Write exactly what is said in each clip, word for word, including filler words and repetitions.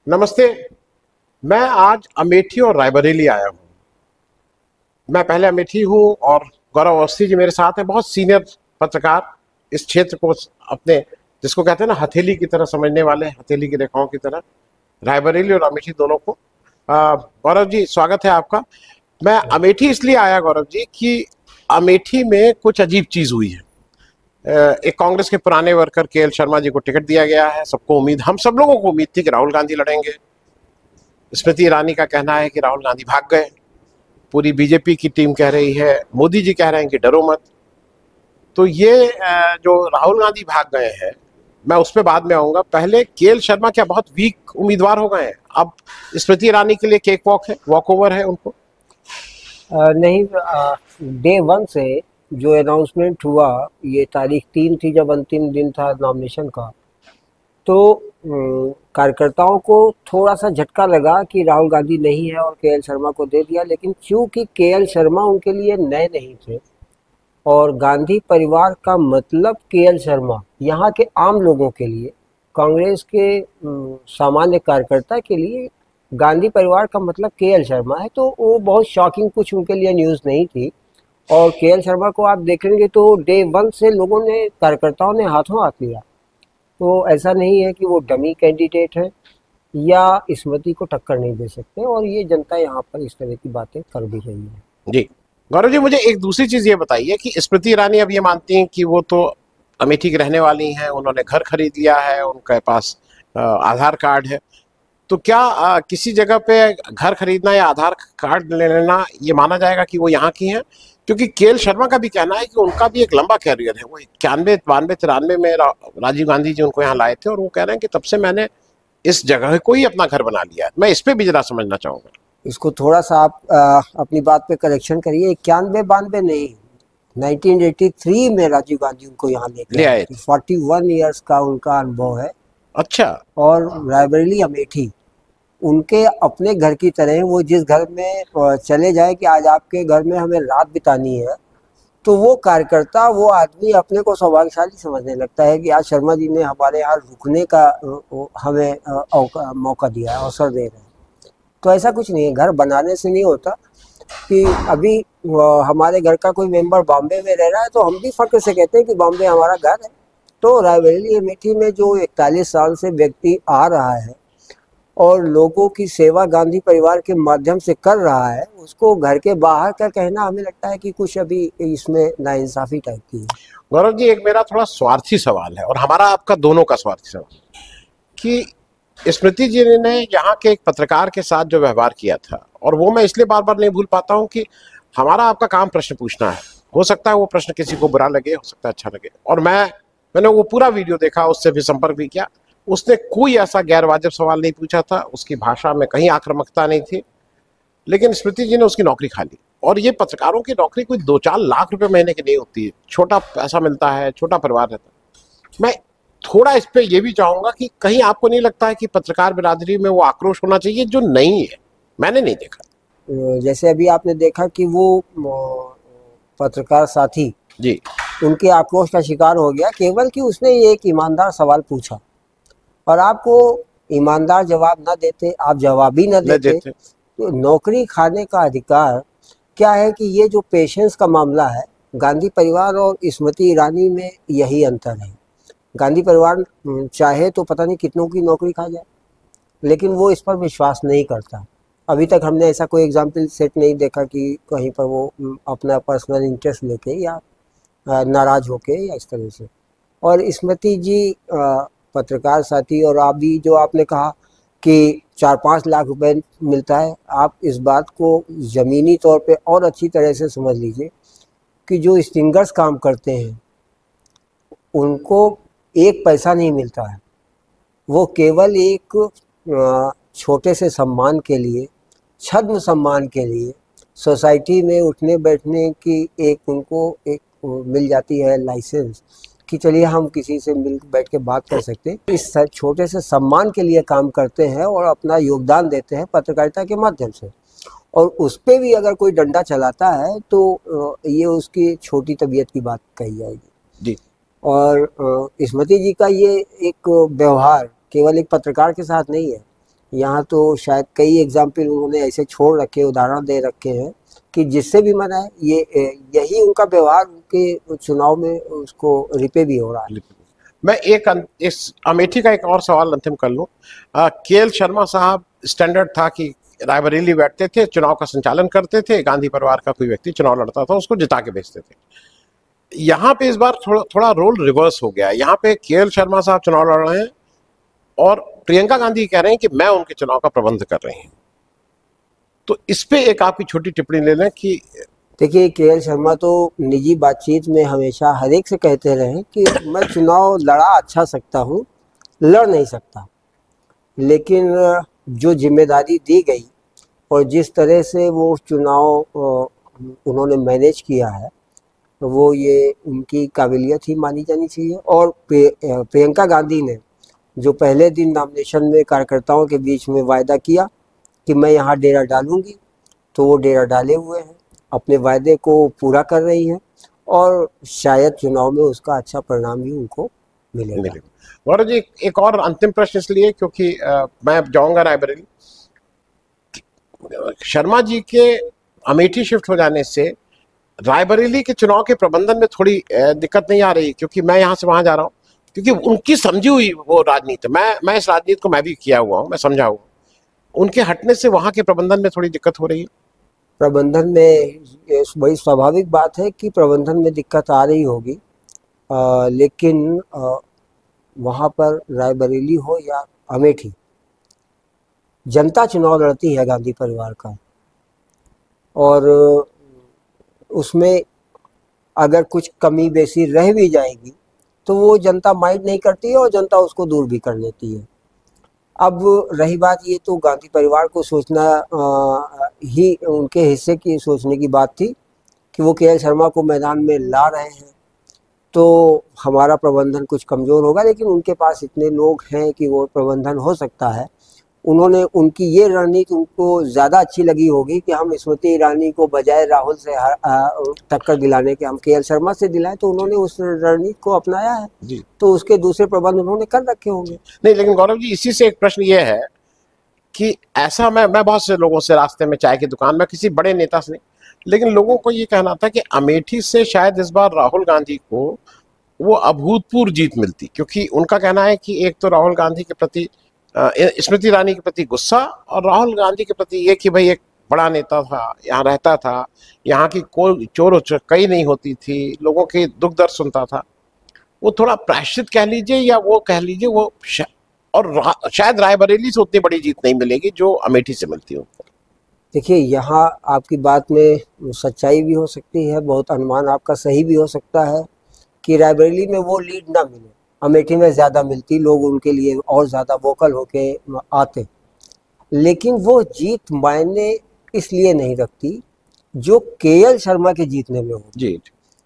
नमस्ते। मैं आज अमेठी और रायबरेली आया हूँ। मैं पहले अमेठी हूँ और गौरव अवस्थी जी मेरे साथ हैं, बहुत सीनियर पत्रकार, इस क्षेत्र को अपने जिसको कहते हैं ना हथेली की तरह समझने वाले, हथेली की रेखाओं की तरह। रायबरेली और अमेठी दोनों को आ, गौरव जी स्वागत है आपका। मैं अमेठी इसलिए आया गौरव जी कि अमेठी में कुछ अजीब चीज हुई है। एक कांग्रेस के पुराने वर्कर के एल शर्मा जी को टिकट दिया गया है। सबको उम्मीद, हम सब लोगों को उम्मीद थी कि राहुल गांधी लड़ेंगे। स्मृति ईरानी का कहना है कि राहुल गांधी भाग गए। पूरी बीजेपी की टीम कह रही है, मोदी जी कह रहे हैं कि डरो मत। तो ये जो राहुल गांधी भाग गए हैं, मैं उस पर बाद में आऊंगा। पहले के एल शर्मा क्या बहुत वीक उम्मीदवार हो गए हैं? अब स्मृति ईरानी के लिए केक वॉक है, वॉक ओवर है उनको? आ, नहीं, डे वन से जो अनाउंसमेंट हुआ, ये तारीख तीन थी जब अंतिम दिन था नॉमिनेशन का, तो कार्यकर्ताओं को थोड़ा सा झटका लगा कि राहुल गांधी नहीं है और के एल शर्मा को दे दिया। लेकिन क्योंकि के एल शर्मा उनके लिए नए नहीं थे और गांधी परिवार का मतलब के एल शर्मा यहाँ के आम लोगों के लिए, कांग्रेस के सामान्य कार्यकर्ता के लिए गांधी परिवार का मतलब के एल शर्मा है, तो वो बहुत शॉकिंग कुछ उनके लिए न्यूज़ नहीं थी। और के एल शर्मा को आप देखेंगे तो डे वन से लोगों ने, कार्यकर्ताओं ने हाथों हाथ लिया। तो ऐसा नहीं है कि वो डमी कैंडिडेट है या स्मृति को टक्कर नहीं दे सकते, और ये जनता यहाँ पर इस तरह की बातें कर भी रही है। जी गौरव जी, मुझे एक दूसरी चीज ये बताइए कि स्मृति ईरानी अब ये मानती हैं कि वो तो अमेठी की रहने वाली हैं, उन्होंने घर खरीद लिया है, उनके पास आधार कार्ड है, तो क्या आ, किसी जगह पे घर खरीदना या आधार कार्ड ले लेना ये माना जाएगा कि वो यहाँ की हैं? क्योंकि के एल शर्मा का भी कहना है कि उनका भी एक लंबा कैरियर है। वो इक्यानवे बानवे तिरानवे में रा, राजीव गांधी जी उनको यहाँ लाए थे, और वो कह रहे हैं कि तब से मैंने इस जगह को ही अपना घर बना लिया है। मैं इस पे भी जरा समझना चाहूंगा। इसको थोड़ा सा आप आ, अपनी बात पे करेक्शन करिए। इक्यानवे बानवे नहीं, नाइनटीन एटी थ्री में राजीव गांधी उनको यहाँ ले आए थे। फोर्टी वन ईयर्स का उनका अनुभव है। अच्छा। और रायबरेली अमेठी उनके अपने घर की तरह। वो जिस घर में चले जाए कि आज आपके घर में हमें रात बितानी है, तो वो कार्यकर्ता, वो आदमी अपने को सौभाग्यशाली समझने लगता है कि आज शर्मा जी ने हमारे यहाँ रुकने का हमें मौका दिया है, अवसर दे रहे हैं। तो ऐसा कुछ नहीं है, घर बनाने से नहीं होता। कि अभी हमारे घर का कोई मेंबर बॉम्बे में रह रहा है तो हम भी फख्र से कहते हैं कि बॉम्बे हमारा घर है। तो रायबरेली अमेठी में जो इकतालीस साल से व्यक्ति आ रहा है और लोगों की सेवा गांधी परिवार के माध्यम से कर रहा है, उसको घर के बाहर का कहना हमें लगता है कि कुछ अभी इसमें नाइंसाफी टाइप की है। गौरव जी, एक मेरा थोड़ा स्वार्थी सवाल है और हमारा आपका दोनों का स्वार्थी सवाल, कि स्मृति जी ने यहाँ के एक पत्रकार के साथ जो व्यवहार किया था, और वो मैं इसलिए बार बार नहीं भूल पाता हूँ कि हमारा आपका काम प्रश्न पूछना है। हो सकता है वो प्रश्न किसी को बुरा लगे, हो सकता है अच्छा लगे, और मैं मैंने वो पूरा वीडियो देखा, उससे भी संपर्क भी किया। उसने कोई ऐसा गैर वाजिब सवाल नहीं पूछा था, उसकी भाषा में कहीं आक्रामकता नहीं थी, लेकिन स्मृति जी ने उसकी नौकरी खा ली। और ये पत्रकारों की नौकरी कोई दो चार लाख रुपए महीने की नहीं होती है, छोटा पैसा मिलता है, छोटा परिवार रहता है। मैं थोड़ा इस पे ये भी चाहूंगा कि कहीं आपको नहीं लगता है कि पत्रकार बिरादरी में वो आक्रोश होना चाहिए जो नहीं है? मैंने नहीं देखा। जैसे अभी आपने देखा कि वो पत्रकार साथी जी उनके आक्रोश का शिकार हो गया केवल कि उसने ये एक ईमानदार सवाल पूछा, और आपको ईमानदार जवाब ना देते, आप जवाब ही ना देते, देते। तो नौकरी खाने का अधिकार क्या है? कि ये जो पेशेंस का मामला है, गांधी परिवार और स्मृति ईरानी में यही अंतर है। गांधी परिवार चाहे तो पता नहीं कितनों की नौकरी खा जाए, लेकिन वो इस पर विश्वास नहीं करता। अभी तक हमने ऐसा कोई एग्जाम्पल सेट नहीं देखा कि कहीं पर वो अपना पर्सनल इंटरेस्ट लेके या नाराज होके या इस तरह से। और स्मृति जी पत्रकार साथी, और आप भी जो आपने कहा कि चार पाँच लाख रुपए मिलता है, आप इस बात को ज़मीनी तौर पे और अच्छी तरह से समझ लीजिए कि जो स्टिंगर्स काम करते हैं उनको एक पैसा नहीं मिलता है। वो केवल एक छोटे से सम्मान के लिए, छद्म सम्मान के लिए, सोसाइटी में उठने बैठने की एक उनको एक मिल जाती है लाइसेंस कि चलिए हम किसी से मिल बैठ के बात कर सकते हैं। इस छोटे से सम्मान के लिए काम करते हैं और अपना योगदान देते हैं पत्रकारिता के माध्यम से। और उस पर भी अगर कोई डंडा चलाता है तो ये उसकी छोटी तबीयत की बात कही जाएगी जी। और स्मृति जी का ये एक व्यवहार केवल एक पत्रकार के साथ नहीं है, यहाँ तो शायद कई एग्जाम्पल उन्होंने ऐसे छोड़ रखे, उदाहरण दे रखे हैं कि जिससे भी मनाए, ये यही उनका व्यवहार उनके चुनाव में उसको रिपे भी हो रहा है। मैं एक इस अमेठी का एक और सवाल अंतिम कर लूं। के एल शर्मा साहब स्टैंडर्ड था कि रायबरेली बैठते थे, चुनाव का संचालन करते थे, गांधी परिवार का कोई व्यक्ति चुनाव लड़ता था उसको जिता के भेजते थे। यहाँ पे इस बार थोड़ा थोड़ा रोल रिवर्स हो गया है। यहाँ पे के एल शर्मा साहब चुनाव लड़ रहे हैं और प्रियंका गांधी कह रहे हैं कि मैं उनके चुनाव का प्रबंध कर रही हूँ। तो इस पे एक आपकी छोटी टिप्पणी ले लें कि देखिए, के एल शर्मा तो निजी बातचीत में हमेशा हर एक से कहते रहे कि मैं चुनाव लड़ा अच्छा सकता हूँ, लड़ नहीं सकता, लेकिन जो जिम्मेदारी दी गई और जिस तरह से वो चुनाव उन्होंने मैनेज किया है वो ये उनकी काबिलियत ही मानी जानी चाहिए। और प्रियंका गांधी ने जो पहले दिन नॉमिनेशन में कार्यकर्ताओं के बीच में वायदा किया कि मैं यहाँ डेरा डालूंगी, तो वो डेरा डाले हुए हैं, अपने वायदे को पूरा कर रही हैं और शायद चुनाव में उसका अच्छा परिणाम भी उनको मिलेगा। गौरव जी, एक और अंतिम प्रश्न इसलिए क्योंकि आ, मैं जाऊंगा रायबरेली। शर्मा जी के अमेठी शिफ्ट हो जाने से रायबरेली के चुनाव के प्रबंधन में थोड़ी दिक्कत नहीं आ रही, क्योंकि मैं यहाँ से वहां जा रहा हूँ, क्योंकि उनकी समझी हुई वो राजनीति, मैं मैं इस राजनीति को मैं भी किया हुआ हूँ, मैं समझा हुआ, उनके हटने से वहां के प्रबंधन में थोड़ी दिक्कत हो रही है। प्रबंधन में बड़ी स्वाभाविक बात है कि प्रबंधन में दिक्कत आ रही होगी, आ, लेकिन आ, वहाँ पर रायबरेली हो या अमेठी, जनता चुनाव लड़ती है गांधी परिवार का, और उसमें अगर कुछ कमी बेसी रह भी जाएगी तो वो जनता माइंड नहीं करती है और जनता उसको दूर भी कर लेती है। अब रही बात, ये तो गांधी परिवार को सोचना आ, ही उनके हिस्से की सोचने की बात थी कि वो के एल शर्मा को मैदान में ला रहे हैं तो हमारा प्रबंधन कुछ कमज़ोर होगा, लेकिन उनके पास इतने लोग हैं कि वो प्रबंधन हो सकता है। उन्होंने उनकी ये रणनीति उनको ज़्यादा अच्छी लगी होगी कि हम स्मृति ईरानी को बजाय राहुल से टक्कर दिलाने के हम के एल शर्मा से दिलाएं, तो उन्होंने उस रणनीति को अपनाया है जी। तो उसके दूसरे प्रबंध उन्होंने कर रखे होंगे। नहीं, लेकिन गौरव जी, इसी से एक प्रश्न ये है कि ऐसा मैं मैं बहुत से लोगों से रास्ते में चाय की दुकान में, किसी बड़े नेता से नहीं, लेकिन लोगों को ये कहना था कि अमेठी से शायद इस बार राहुल गांधी को वो अभूतपूर्व जीत मिलती, क्योंकि उनका कहना है कि एक तो राहुल गांधी के प्रति, स्मृति ईरानी के प्रति गुस्सा, और राहुल गांधी के प्रति ये कि भाई एक बड़ा नेता था, यहाँ रहता था, यहाँ की कोई चोर उचक्कई नहीं होती थी, लोगों के दुख दर्द सुनता था, वो थोड़ा प्रायश्चित कह लीजिए या वो कह लीजिए वो शा, और शायद रायबरेली से उतनी बड़ी जीत नहीं मिलेगी जो अमेठी से मिलती हो। देखिए, यहाँ आपकी बात में सच्चाई भी हो सकती है, बहुत अनुमान आपका सही भी हो सकता है कि रायबरेली में वो लीड ना मिले, अमेठी में ज़्यादा मिलती, लोग उनके लिए और ज़्यादा वोकल होके आते, लेकिन वो जीत मायने इसलिए नहीं रखती जो के एल शर्मा के जीतने में हो जी।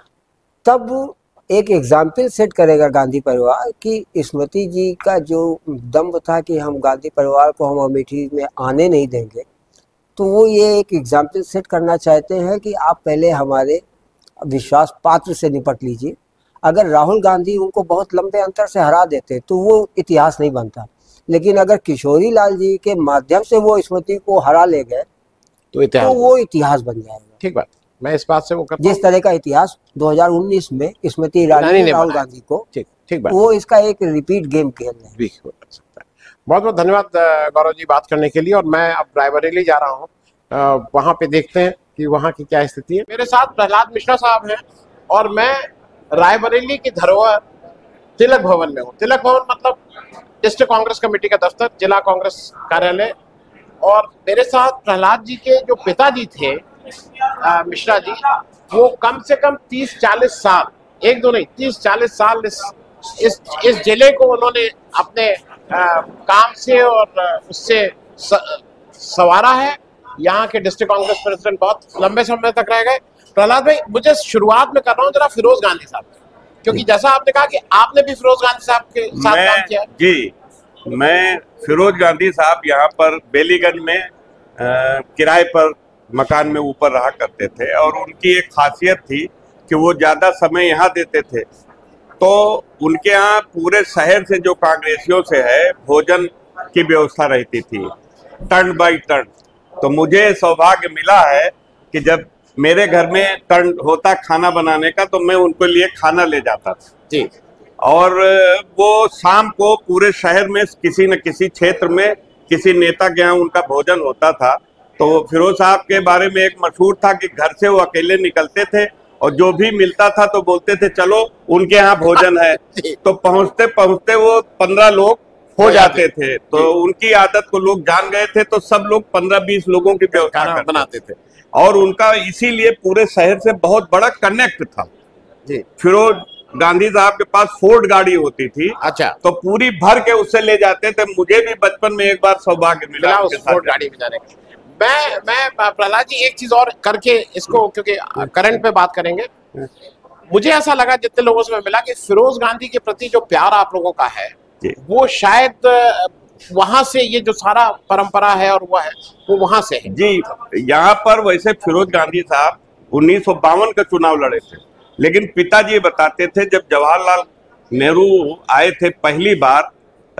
तब एक एग्जाम्पल सेट करेगा गांधी परिवार कि स्मृति जी का जो दम्भ था कि हम गांधी परिवार को हम अमेठी में आने नहीं देंगे, तो वो ये एक एग्जाम्पल सेट करना चाहते हैं कि आप पहले हमारे विश्वास पात्र से निपट लीजिए। अगर राहुल गांधी उनको बहुत लंबे अंतर से हरा देते तो वो इतिहास नहीं बनता, लेकिन अगर किशोरी लाल जी के माध्यम से वो स्मृति को हरा ले गए तो, तो वो इतिहास बन जाएगा। ठीक बात, मैं इस बात से वो करता जिस तरह का इतिहास दो हज़ार उन्नीस में स्मृति ईरानी ने राहुल गांधी को, ठीक ठीक बात, वो इसका एक रिपीट गेम खेल रहे हैं। बहुत बहुत धन्यवाद गौरव जी बात करने के लिए। और मैं अब रायबरेली जा रहा हूँ, वहाँ पे देखते हैं कि वहाँ की क्या स्थिति है। मेरे साथ प्रहलाद मिश्रा साहब हैं और मैं रायबरेली की धरोहर तिलक भवन में हूँ। तिलक भवन मतलब डिस्ट्रिक्ट कांग्रेस कमेटी का दफ्तर, जिला कांग्रेस कार्यालय। और मेरे साथ प्रहलाद जी के जो पिताजी थे आ, मिश्रा जी, वो कम से कम तीस चालीस साल, एक दो नहीं तीस चालीस साल इस इस, इस जिले को उन्होंने अपने आ, काम से और उससे स, सवारा है। यहाँ के डिस्ट्रिक्ट कांग्रेस प्रेसिडेंट बहुत लंबे समय तक रह गए। प्रहलाद भाई, मुझे शुरुआत में कर रहा हूँ जरा फिरोज गांधी साहब, क्योंकि जैसा आपने कहा कि आपने भी फिरोज गांधी साहब के साथ काम किया। जी, मैं फिरोज गांधी साहब यहाँ पर बेलीगंज में किराए पर मकान में ऊपर रहा करते थे, और उनकी एक खासियत थी कि वो ज्यादा समय यहाँ देते थे। तो उनके यहाँ पूरे शहर से जो कांग्रेसियों से है भोजन की व्यवस्था रहती थी, टर्न बाय टर्न। तो मुझे सौभाग्य मिला है कि जब मेरे घर में टर्न होता खाना बनाने का तो मैं उनके लिए खाना ले जाता था जी। और वो शाम को पूरे शहर में किसी न किसी क्षेत्र में किसी नेता के यहाँ उनका भोजन होता था। तो फिरोज साहब के बारे में एक मशहूर था कि घर से वो अकेले निकलते थे और जो भी मिलता था तो बोलते थे चलो उनके यहाँ भोजन है। तो पहुंचते पहुंचते वो पंद्रह लोग हो जाते थे। तो उनकी आदत को लोग जान गए थे, तो सब लोग पंद्रह बीस लोगों की व्यवस्था बनाते थे और उनका इसीलिए पूरे शहर से बहुत बड़ा कनेक्ट था जी। फिरोज गांधी साहब के पास फोर्ड गाड़ी होती थी। अच्छा। तो पूरी भर के उससे ले जाते थे। मुझे भी बचपन में एक बार सौभाग्य मिला उस फोर्ड गाड़ी में जाने का। मैं मैं प्रहलाद जी एक चीज और करके इसको, क्योंकि करंट पे बात करेंगे, मुझे ऐसा लगा जितने लोगों से मैं मिला कि फिरोज गांधी के प्रति जो प्यार आप लोगों का है वो शायद वहां से, ये जो सारा परंपरा है और वो है वो वहां से है जी। यहाँ पर वैसे फिरोज गांधी साहब उन्नीस सौ बावन का चुनाव लड़े थे, लेकिन पिताजी बताते थे जब जवाहरलाल नेहरू आए थे पहली बार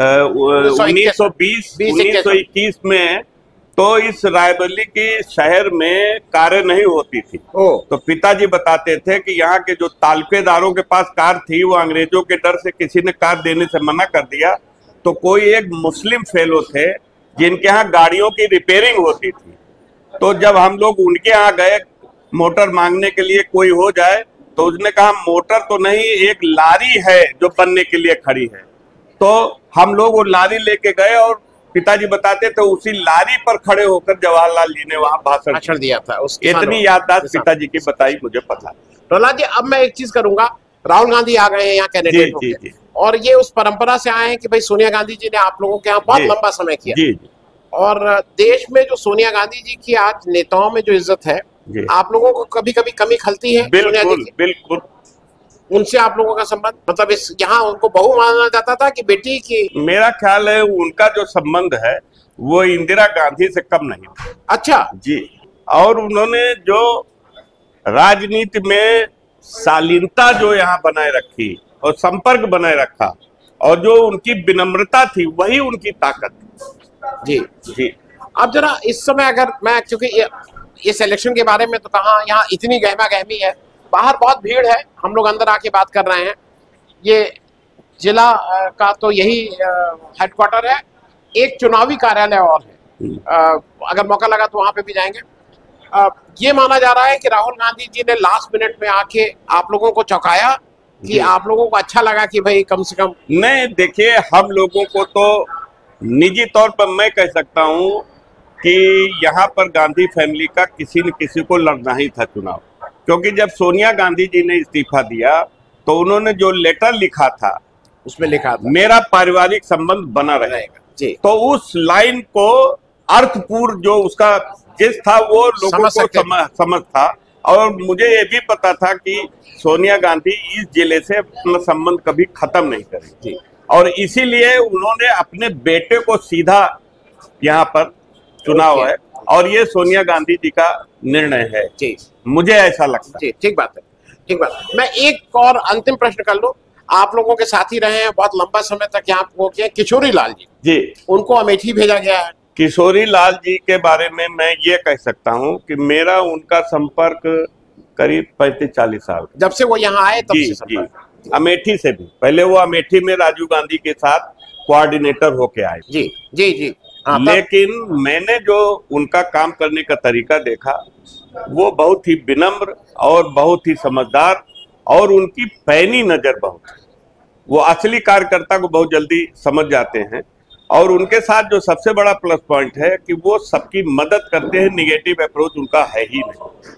उन्नीस सौ बीस उन्नीस सौ इक्कीस में, तो इस रायबरेली के शहर में कारें नहीं होती थी। तो पिताजी बताते थे कि यहाँ के जो तालफेदारों के पास कार थी वो अंग्रेजों के डर से किसी ने कार देने से मना कर दिया। तो कोई एक मुस्लिम फेलो थे जिनके यहाँ गाड़ियों की रिपेयरिंग होती थी। तो जब हम लोग उनके यहाँ गए मोटर मांगने के लिए कोई हो जाए, तो उसने कहा मोटर तो नहीं, एक लारी है जो बनने के लिए खड़ी है। तो हम लोग वो लारी लेके गए और पिताजी बताते थे उसी लारी पर खड़े होकर जवाहरलाल जी ने वहां भाषण दिया था। इतनी याददाश्त पिताजी की बताई मुझे पता। प्रहलाद जी, अब मैं एक चीज करूंगा, राहुल गांधी आ गए हैं यहाँ कैंडिडेट हो गए और ये उस परंपरा से आए हैं कि भाई सोनिया गांधी जी ने आप लोगों के यहाँ बहुत लंबा समय किया जी जी। और देश में जो सोनिया गांधी जी की आज नेताओं में जो इज्जत है, आप लोगों को कभी कभी कमी खलती है? बिल्कुल बिल्कुल। उनसे आप लोगों का संबंध, मतलब इस यहाँ उनको बहू माना जाता था कि बेटी की? मेरा ख्याल है उनका जो संबंध है वो इंदिरा गांधी से कम नहीं। अच्छा जी। और उन्होंने जो राजनीति में शालीनता जो यहाँ बनाए रखी और संपर्क बनाए रखा और जो उनकी विनम्रता थी वही उनकी ताकत थी। जी जी। अब जरा इस समय अगर मैं, क्योंकि ये, इस इलेक्शन के बारे में तो कहा, यहाँ इतनी गहमा गहमी है, बाहर बहुत भीड़ है, हम लोग अंदर आके बात कर रहे हैं। ये जिला का तो यही हेडक्वार्टर है, एक चुनावी कार्यालय और है, अगर मौका लगा तो वहां पे भी जाएंगे। ये माना जा रहा है कि राहुल गांधी जी ने लास्ट मिनट में आके आप लोगों को चौंकाया कि आप लोगों को अच्छा लगा कि भाई कम से कम। नहीं, देखिए हम लोगों को तो निजी तौर पर मैं कह सकता हूँ कि यहाँ पर गांधी फैमिली का किसी न किसी को लड़ना ही था चुनाव, क्योंकि जब सोनिया गांधी जी ने इस्तीफा दिया तो उन्होंने जो लेटर लिखा था उसमें लिखा था मेरा पारिवारिक संबंध बना रहेगा जी। तो उस लाइन को अर्थपूर्ण जो उसका जिस था वो लोगों को समझ समझ था। और मुझे ये भी पता था कि सोनिया गांधी इस जिले से अपना संबंध कभी खत्म नहीं करेगी और इसीलिए उन्होंने अपने बेटे को सीधा यहाँ पर चुनाव है और ये सोनिया गांधी जी का निर्णय है जी, मुझे ऐसा लगता है। ठीक बात है, ठीक बात। मैं एक और अंतिम प्रश्न कर लूं, आप लोगों के साथी रहे हैं बहुत लंबा समय तक यहाँ वो किया, किशोरी लाल जी जी, उनको अमेठी भेजा गया है। किशोरी लाल जी के बारे में मैं ये कह सकता हूँ कि मेरा उनका संपर्क करीब पैंतीस चालीस साल, जब से वो यहाँ आए तब से संपर्क। जी, अमेठी से भी पहले वो अमेठी में राजीव गांधी के साथ कोऑर्डिनेटर होके आए। जी जी जी। लेकिन मैंने जो उनका काम करने का तरीका देखा वो बहुत ही विनम्र और बहुत ही समझदार और उनकी पैनी नजर बहुत, वो असली कार्यकर्ता को बहुत जल्दी समझ जाते हैं। और उनके साथ जो सबसे बड़ा प्लस पॉइंट है कि वो सबकी मदद करते हैं, निगेटिव अप्रोच उनका है ही नहीं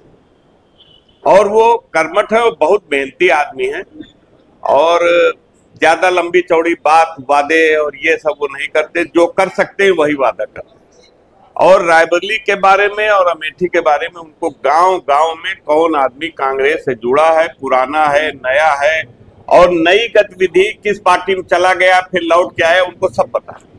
और वो कर्मठ है और बहुत मेहनती आदमी है और ज्यादा लंबी चौड़ी बात वादे और ये सब वो नहीं करते, जो कर सकते हैं वही वादा करते हैं। और रायबरेली के बारे में और अमेठी के बारे में उनको गांव गांव में कौन आदमी कांग्रेस से जुड़ा है, पुराना है, नया है और नई गतिविधि किस पार्टी में चला गया फिर लौट के आया, उनको सब पता है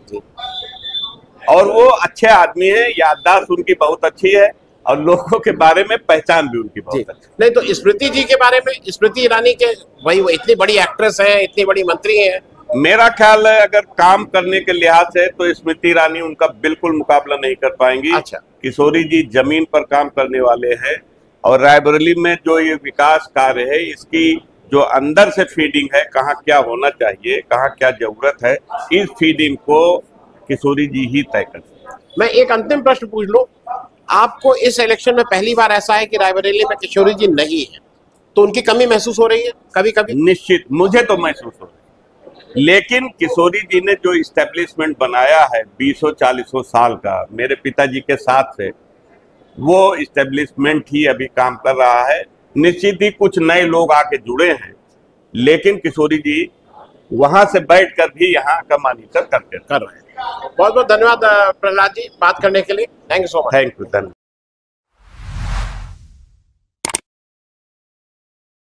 और वो अच्छे आदमी है, याददाश्त उनकी बहुत अच्छी है और लोगों के बारे में पहचान भी उनकी बहुत अच्छी। नहीं तो स्मृति जी के बारे में, स्मृति ईरानी के, वही वो इतनी बड़ी एक्ट्रेस है, इतनी बड़ी मंत्री है, मेरा ख्याल है अगर काम करने के लिहाज से तो स्मृति ईरानी उनका बिल्कुल मुकाबला नहीं कर पाएंगी। अच्छा। किशोरी जी जमीन पर काम करने वाले हैं और रायबरेली में जो ये विकास कार्य है इसकी जो अंदर से फीडिंग है, कहाँ क्या होना चाहिए, कहाँ क्या जरूरत है, इस फीडिंग को किशोरी जी ही तय करते हैं। मैं एक अंतिम प्रश्न पूछ लूं, आपको इस इलेक्शन में पहली बार ऐसा है कि रायबरेली में किशोरी जी नहीं है, तो उनकी कमी महसूस हो रही है कभी कभी? निश्चित, मुझे तो महसूस हो रही है, लेकिन किशोरी जी ने जो इस्टेब्लिशमेंट बनाया है बीसों चालीसों साल का मेरे पिताजी के साथ से, वो इस्टेब्लिशमेंट ही अभी काम कर रहा है। निश्चित ही कुछ नए लोग आके जुड़े हैं, लेकिन किशोरी जी वहां से बैठकर भी यहाँ का मॉनिटर करते कर रहे हैं। बहुत बहुत धन्यवाद प्रहलाद जी बात करने के लिए। Thank you so much. Thank you. धन्यवाद।